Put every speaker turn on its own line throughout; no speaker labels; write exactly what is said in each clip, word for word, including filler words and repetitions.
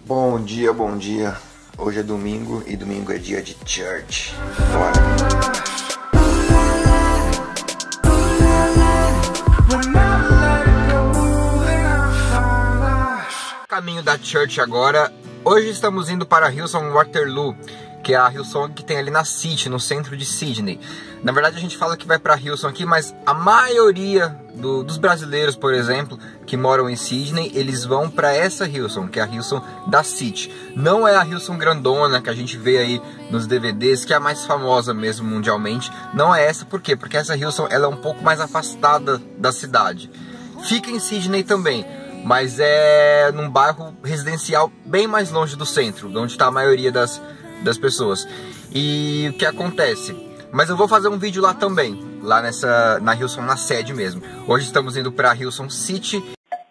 Bom dia, bom dia. Hoje é domingo e domingo é dia de church. Bora. Caminho da church agora. Hoje estamos indo para Hillsong Waterloo, que é a Hillsong que tem ali na City, no centro de Sydney. Na verdade a gente fala que vai para Hillsong aqui, mas a maioria do, dos brasileiros, por exemplo, que moram em Sydney, eles vão para essa Hillsong, que é a Hillsong da City. Não é a Hillsong grandona que a gente vê aí nos D V Ds, que é a mais famosa mesmo mundialmente. Não é essa, por quê? Porque essa Hillsong ela é um pouco mais afastada da cidade. Fica em Sydney também, mas é num bairro residencial bem mais longe do centro, onde está a maioria das, das pessoas. E o que acontece? Mas eu vou fazer um vídeo lá também, lá nessa, na Hillsong, na sede mesmo. Hoje estamos indo pra Hillsong City.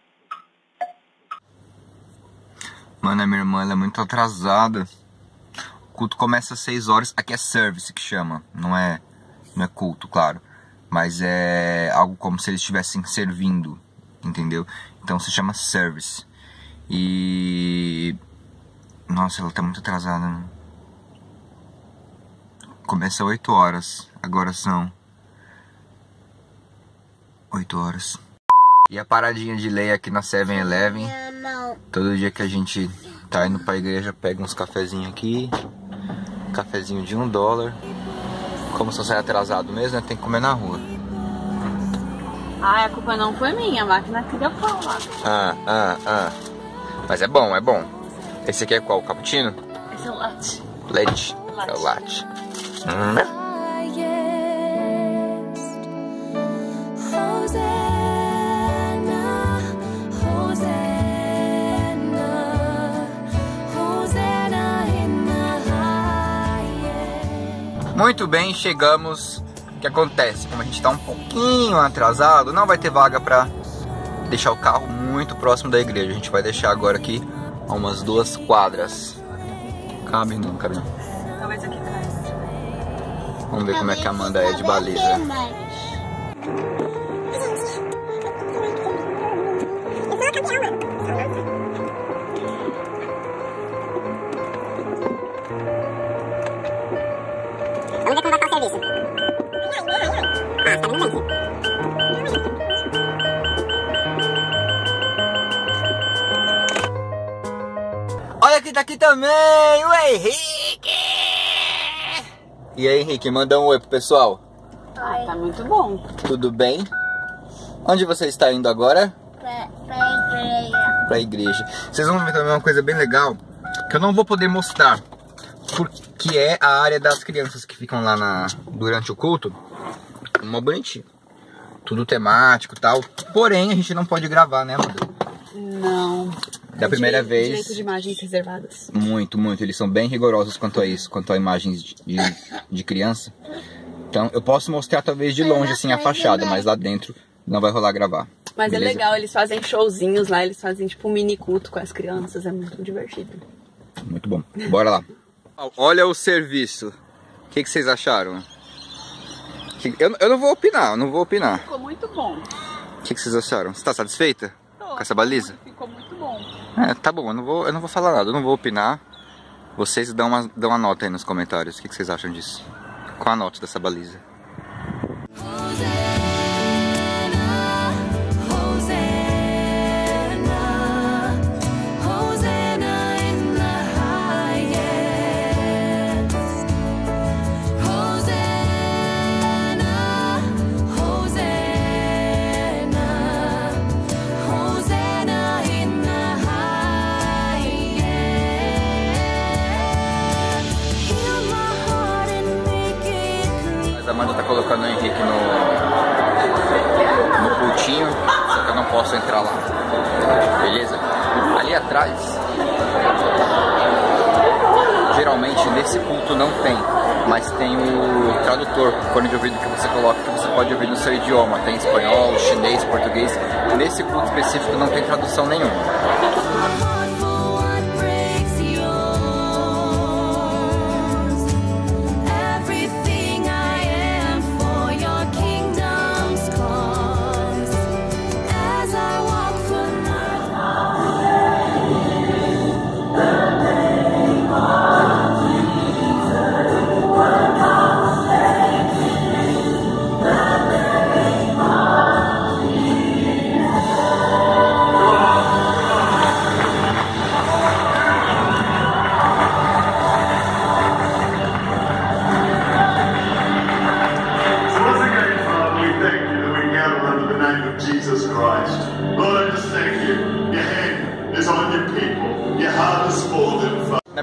Mano, a minha irmã ela é muito atrasada. O culto começa às seis horas, aqui é service que chama, não é, não é culto, claro. Mas é algo como se eles estivessem servindo, entendeu? Então se chama service. E... nossa, ela tá muito atrasada, né? Começa às oito horas, agora são oito horas. E a paradinha de lei aqui na seven eleven. Todo dia que a gente tá indo pra igreja, pega uns cafezinhos aqui. Cafezinho de um dólar. Como se eu sair atrasado mesmo, né? Tem que comer na rua.
Ah, a culpa não foi minha, a máquina queria falar.
Ah, ah, ah. Mas é bom, é bom. Esse aqui é qual? O cappuccino?
Esse é o latte.
Leite?
Latte.
É o latte. Hum. Muito bem, chegamos. O que acontece? Como a gente tá um pouquinho atrasado, não vai ter vaga pra deixar o carro muito próximo da igreja. A gente vai deixar agora aqui a umas duas quadras. Cabe não, cabe não.
Talvez aqui atrás.
Vamos ver como é que a Amanda é de baliza.
Vamos ver como vai estar o serviço. Ah, tá muito bem.
Olha quem tá aqui também, o Henrique! E aí, Henrique, manda um oi pro pessoal.
Ah, tá muito bom.
Tudo bem? Onde você está indo agora?
Pra, pra igreja.
Pra igreja. Vocês vão ver também uma coisa bem legal, que eu não vou poder mostrar, porque é a área das crianças que ficam lá na, durante o culto. Uma bonitinha. Tudo temático e tal. Porém, a gente não pode gravar, né, Amanda?
Não.
Da
é
primeira
direito,
vez.
Direito de imagens reservadas.
Muito, muito. Eles são bem rigorosos quanto a isso, quanto a imagens de, de, de criança. Então, eu posso mostrar talvez de longe, assim, a fachada, mas lá dentro não vai rolar gravar.
Mas
beleza?
É legal, eles fazem showzinhos lá, eles fazem tipo um mini culto com as crianças, é muito divertido.
Muito bom. Bora lá. Olha o serviço. O que, que vocês acharam? Eu, eu não vou opinar, eu não vou opinar.
Ficou muito bom.
O que, que vocês acharam? Você tá satisfeita
Tô,
com essa baliza?
Ficou muito bom.
É, tá bom, eu não vou, eu não vou falar nada, eu não vou opinar. Vocês dão uma, dão uma nota aí nos comentários. O que, que vocês acham disso? Qual a nota dessa baliza? A Amanda tá colocando o Henrique no, no cultinho, só que eu não posso entrar lá, beleza? Ali atrás, geralmente nesse culto não tem, mas tem o tradutor, fone de ouvido que você coloca, que você pode ouvir no seu idioma, tem espanhol, chinês, português. Nesse culto específico não tem tradução nenhuma.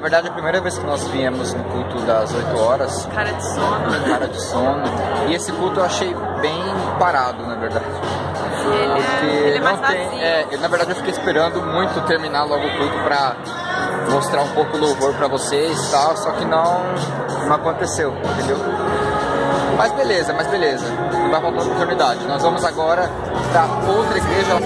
verdade, a primeira vez que nós viemos no culto das oito horas.
Cara de sono.
Cara de sono. E esse culto eu achei bem parado, na verdade.
Ele,
Porque
é, ele é mais
não tem,
vazio.
é, eu, na verdade eu fiquei esperando muito terminar logo o culto pra mostrar um pouco o louvor pra vocês e tal, só que não, não aconteceu, entendeu? Mas beleza, mas beleza, não vai faltar oportunidade. Nós vamos agora pra outra igreja.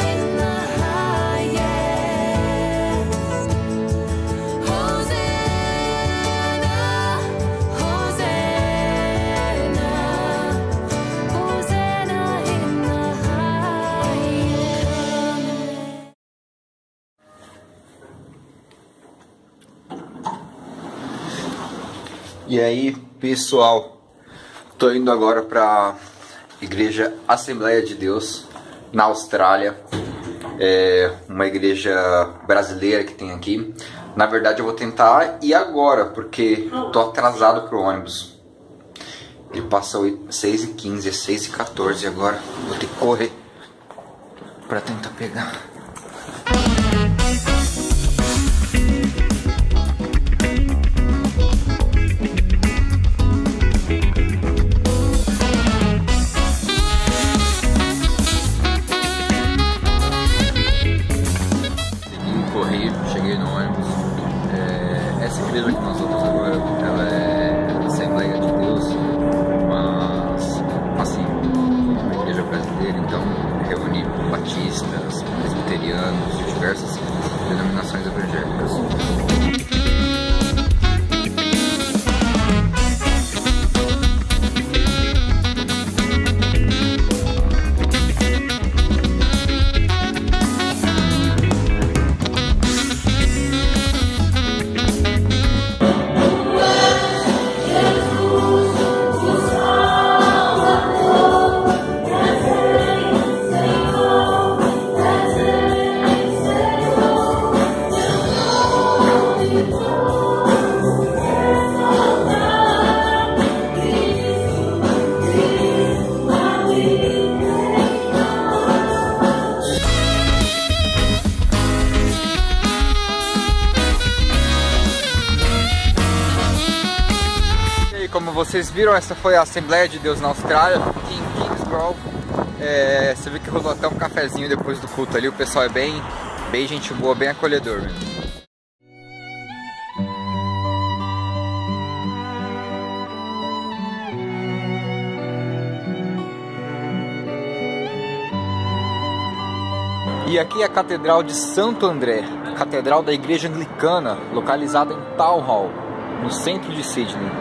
E aí, pessoal, tô indo agora pra Igreja Assembleia de Deus na Austrália. É uma igreja brasileira que tem aqui. Na verdade eu vou tentar ir agora, porque tô atrasado pro ônibus. Ele passa seis e quinze, é seis e quatorze agora. Vou ter que correr pra tentar pegar. Cheguei no ônibus. É, essa igreja que nós vamos agora, ela é Assembleia de Deus, mas assim, uma igreja brasileira, então reúne batistas, presbiterianos, de diversas denominações evangélicas. Como vocês viram, essa foi a Assembleia de Deus na Austrália, aqui em Kingsgrove. É, você viu que rolou até um cafezinho depois do culto ali, o pessoal é bem, bem gente boa, bem acolhedor mesmo. E aqui é a Catedral de Santo André, Catedral da Igreja Anglicana, localizada em Town Hall, no centro de Sydney.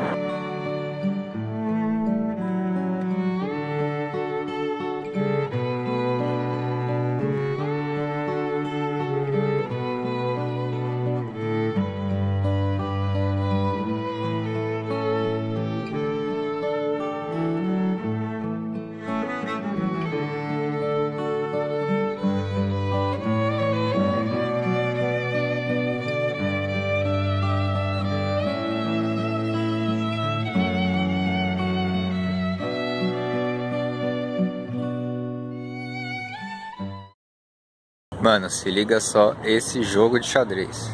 Mano, se liga só esse jogo de xadrez.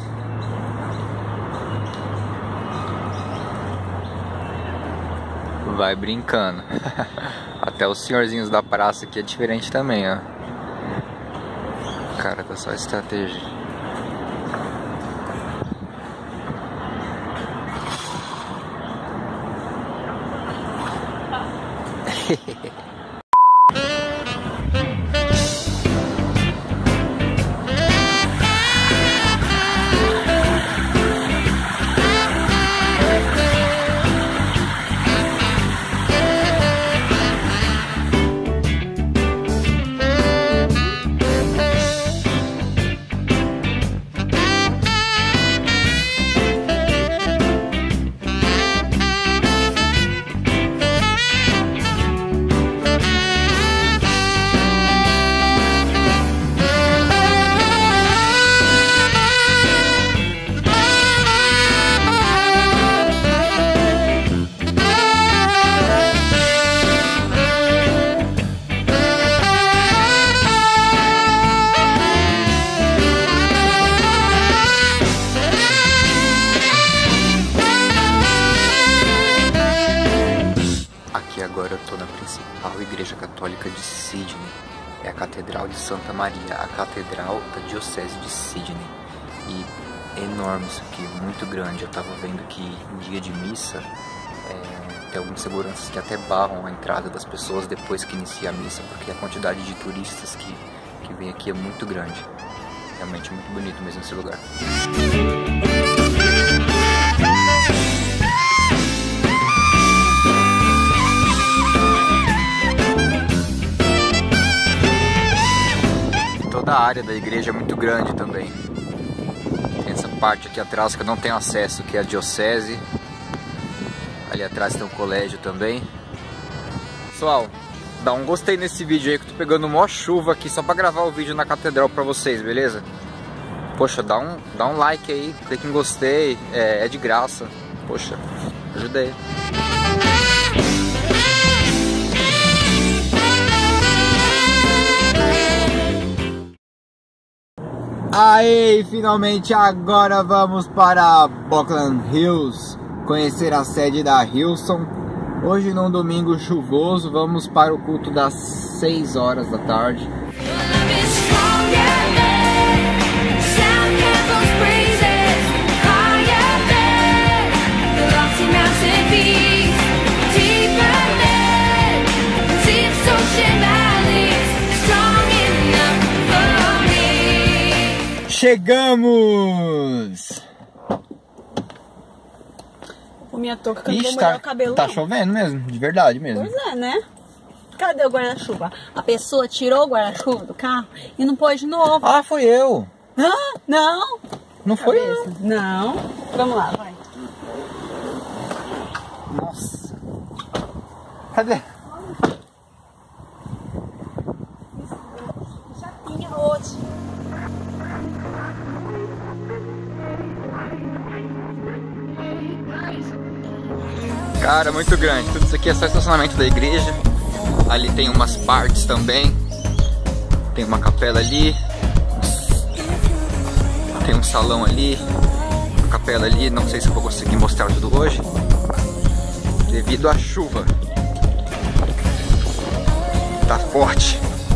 Vai brincando. Até os senhorzinhos da praça aqui é diferente também, ó. Cara, tá só estratégia. Católica de Sydney. É a Catedral de Santa Maria, a Catedral da Diocese de Sydney. E é enorme isso aqui, muito grande. Eu tava vendo que em dia de missa é, tem alguns seguranças que até barram a entrada das pessoas depois que inicia a missa, porque a quantidade de turistas que, que vem aqui é muito grande. Realmente é muito bonito mesmo esse lugar. Toda a área da igreja é muito grande também. Tem essa parte aqui atrás que eu não tenho acesso, que é a diocese. Ali atrás tem um colégio também. Pessoal, dá um gostei nesse vídeo aí, que eu tô pegando mó chuva aqui só pra gravar o vídeo na catedral pra vocês, beleza? Poxa, dá um, dá um like aí, clique em gostei, é, é de graça. Poxa, ajuda aí. Aí, finalmente agora vamos para Buckland Hills, conhecer a sede da Hillsong. Hoje num domingo chuvoso, vamos para o culto das seis horas da tarde. Chegamos!
Ô, minha touca, que eu não vou
Ixi,
molhar
tá,
o cabelo,
tá
não.
chovendo mesmo, de verdade mesmo.
Pois é, né? Cadê o guarda-chuva? A pessoa tirou o guarda-chuva do carro e não pôs de novo.
Ah, foi eu!
Ah, não!
Não foi
Cabeça.
eu!
Não. Vamos lá, vai.
Nossa! Cadê?
Chapinha hoje.
Cara, muito grande. Tudo isso aqui é só estacionamento da igreja. Ali tem umas partes também. Tem uma capela ali. Tem um salão ali. Uma capela ali. Não sei se eu vou conseguir mostrar tudo hoje, devido à chuva. Tá forte.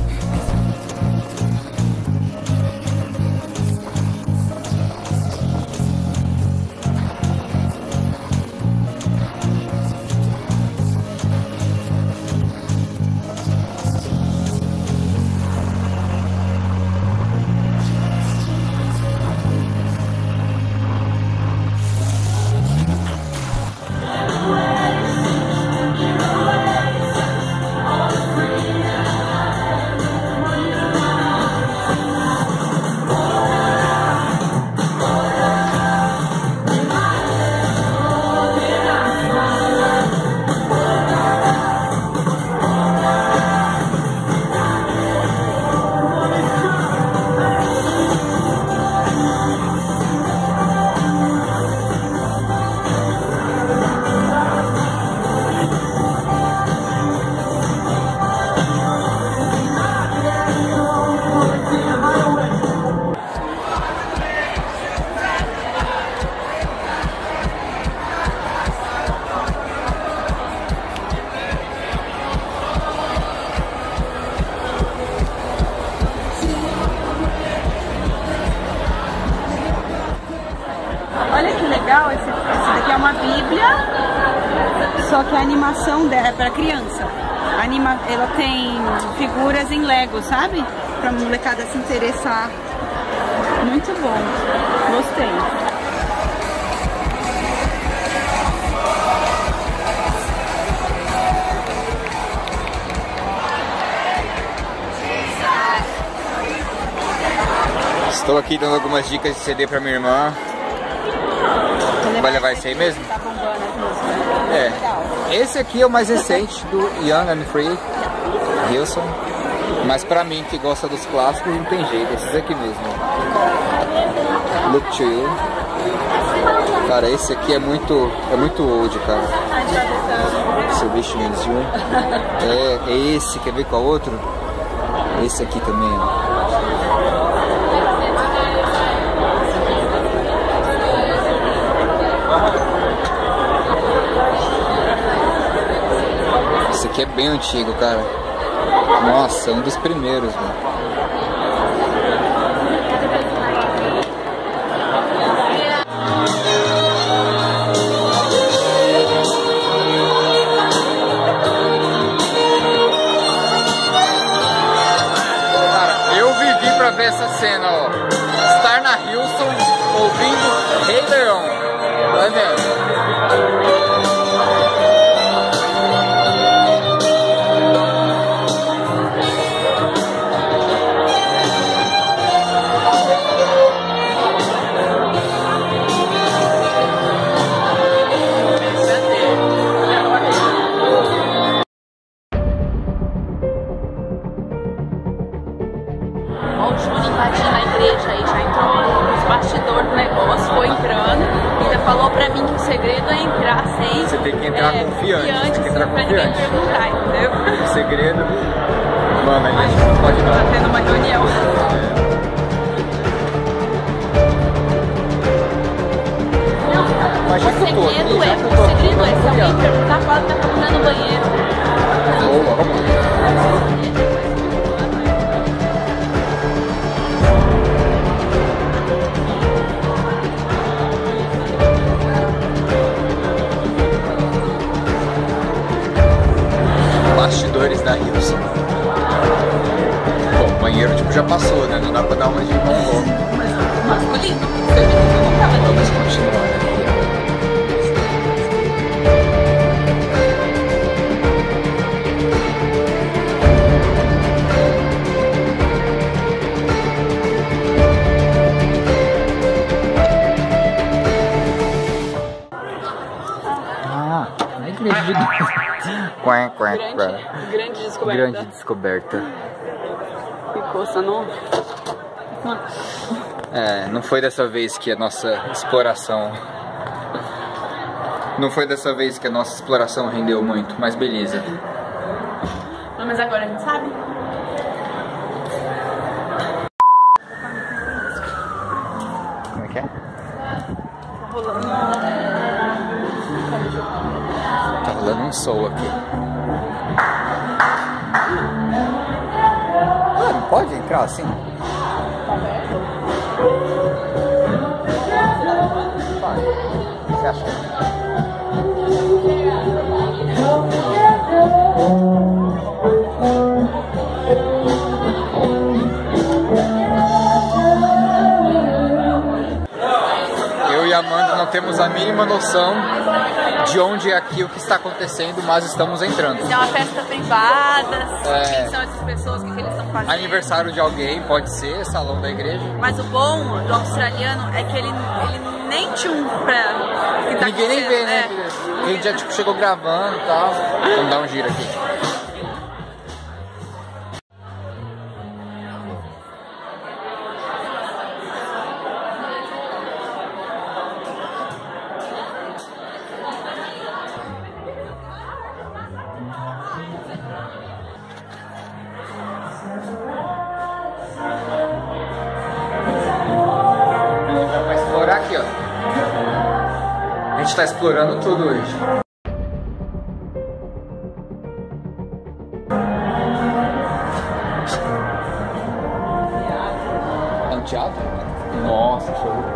legal, esse, esse daqui é uma bíblia, só que a animação dela é para criança. A anima, ela tem figuras em Lego, sabe? Pra molecada se interessar. Muito bom, gostei.
Estou aqui dando algumas dicas de C D pra minha irmã. Vai levar esse aí mesmo?
Tá bombando as músicas.
É.
Legal.
Esse aqui é o mais recente do Young and Free, Hillsong. Mas pra mim que gosta dos clássicos não tem jeito, esses aqui mesmo. Look to You. Cara, esse aqui é muito, é muito old, cara. Salvation is You. É, é esse, quer ver qual outro? Esse aqui também, ó. Esse aqui é bem antigo, cara. Nossa, um dos primeiros, velho. Pra ver essa cena, ó. Estar na Hilson ouvindo Rei Leão. Vai vendo? Você tem que entrar é, confiante, confiante, você tem que entrar confiante.
Perguntar, entendeu?
O segredo, mano, a gente não pode não.
Tá tendo uma reunião.
É. Mas já
o segredo aqui, é, o tô segredo aqui, é, se alguém perguntar, fala que tá procurando no banheiro.
Boa, vamos lá. Bastidores da Hilson. Bom, o banheiro tipo já passou, né? Não dá pra dar uma de mongol.
Mas masculino, feminino não tava todo.
Mas continua, né? Ah, na igreja de Deus. Quá, quá,
grande,
quá.
grande descoberta.
Grande descoberta.
Ficou só não.
É, não foi dessa vez que a nossa exploração. Não foi dessa vez que a nossa exploração rendeu muito, mas beleza.
Não, mas agora a gente sabe.
Como é que é?
Tá rolando.
Tá rolando um sol aqui. Mano, pode entrar assim? Vai. Você acha? Eu e a Amanda não temos a mínima noção de onde é aqui o que está acontecendo, mas estamos entrando.
É uma festa privada,
é...
quem são essas pessoas, o que, que eles estão fazendo?
Aniversário de alguém, pode ser, salão da igreja.
Mas o bom do australiano é que ele, ele nem tchum pra... Que tá
ninguém nem vê, né?
É.
Ele já tipo, chegou gravando e tal. Vamos dar um giro aqui. Vai explorar aqui, ó. A gente tá explorando tudo hoje. É um teatro? Nossa, show.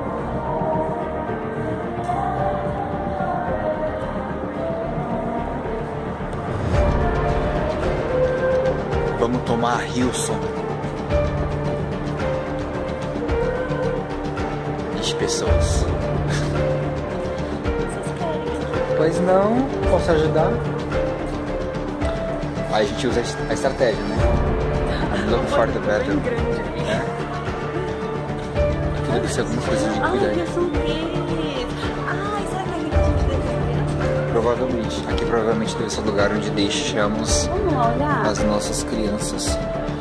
Vamos tomar a Hilson. vinte pessoas. Pois não, posso ajudar? Aí a gente usa a estratégia, né? I'm looking for the battle. É. Aqui deve ser alguma coisa de cuidado.
Ai, são eles. Ai, será que é ali que a gente deve ver?
Provavelmente. Aqui provavelmente deve ser o lugar onde deixamos
Vamos lá olhar.
as nossas crianças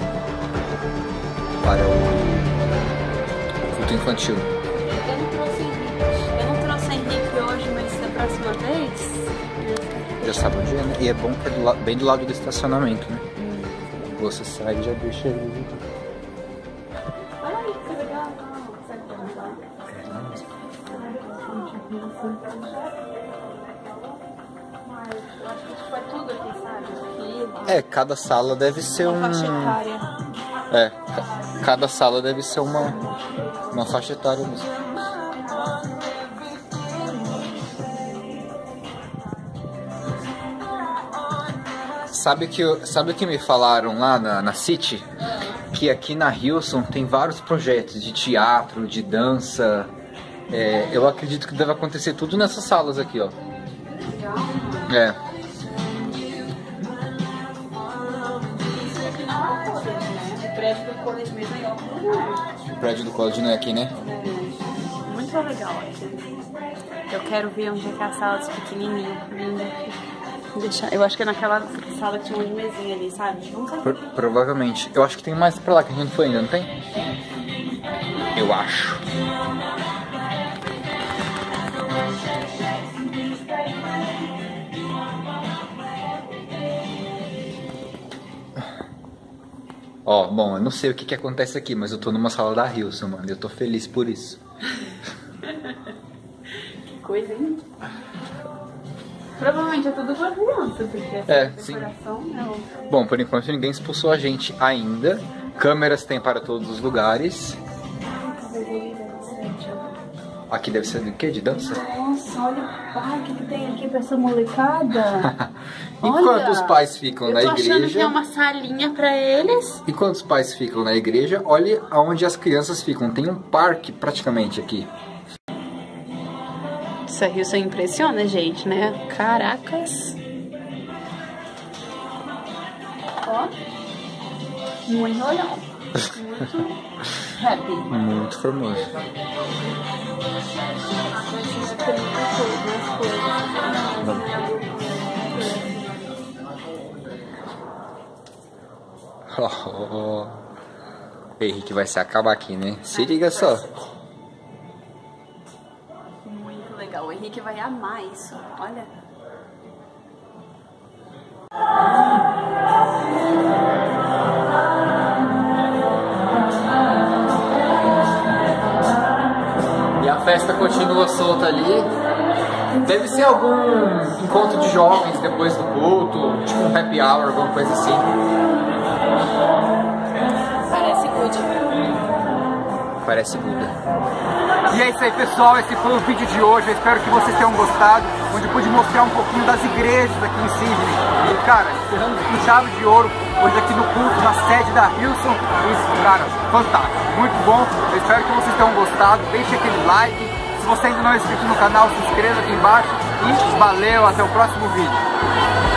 para o, o culto infantil.
Eu não trouxe Henrique. Eu não trouxe Henrique hoje, mas da próxima vez...
Já sabe onde é, né? E é bom que é do la... bem do lado do estacionamento, né? Hum. Você sai e já deixa ele.
Olha aí, que legal. Será que vai legal? eu acho que tipo, é tudo aqui, sabe? Aqui,
É, cada sala deve ser um...
faixa etária.
É, ca- cada sala deve ser uma, uma faixa etária mesmo. Sabe que, eu- sabe o que me falaram lá na, na City? Que aqui na Hilson tem vários projetos de teatro, de dança. É, eu acredito que deve acontecer tudo nessas salas aqui, ó. É.
O prédio do college mesmo é ótimo.
O prédio do college não é aqui, né?
Muito legal aqui. Eu quero ver onde é que é a sala dos pequenininhos. Deixar. Eu acho que é naquela sala que tinha uma de mesinha ali, sabe? Vamos saber.
Pro- provavelmente. Eu acho que tem mais pra lá que a gente não foi ainda, não tem? Eu acho. Ó, bom, eu não sei o que que acontece aqui, mas eu tô numa sala da Hilson, mano. E eu tô feliz por isso.
Que coisa, hein? Provavelmente é tudo pra criança, porque essa
É, sim.
decoração não.
Bom, por enquanto ninguém expulsou a gente ainda. Câmeras tem para todos os lugares. Aqui deve ser do quê? De dança?
Nossa, olha o parque que tem aqui pra essa molecada.
Enquanto
Olha,
os pais ficam
eu
na
tô achando que
igreja.
é uma salinha pra eles.
Enquanto os pais ficam na igreja, olhe aonde as crianças ficam. Tem um parque praticamente aqui.
Isso aí isso impressiona, gente, né? Caracas. Ó. Muito legal. Muito happy.
Muito famoso. Oh, oh, oh. Henrique vai se acabar aqui, né? Se liga só.
Muito legal. O Henrique vai amar isso. Olha.
E a festa continua solta ali. Deve ser algum encontro de jovens depois do culto, tipo um happy hour, alguma coisa assim.
Parece good.
Parece Buda.
E é isso aí, pessoal, esse foi o vídeo de hoje. Eu espero que vocês tenham gostado, onde eu pude mostrar um pouquinho das igrejas aqui em Sydney. E cara, encerramos com chave de ouro hoje aqui no culto, na sede da Hilson. Isso, cara, fantástico, muito bom. Eu espero que vocês tenham gostado. Deixe aquele like. Se você ainda não é inscrito no canal, se inscreva aqui embaixo. E valeu, até o próximo vídeo.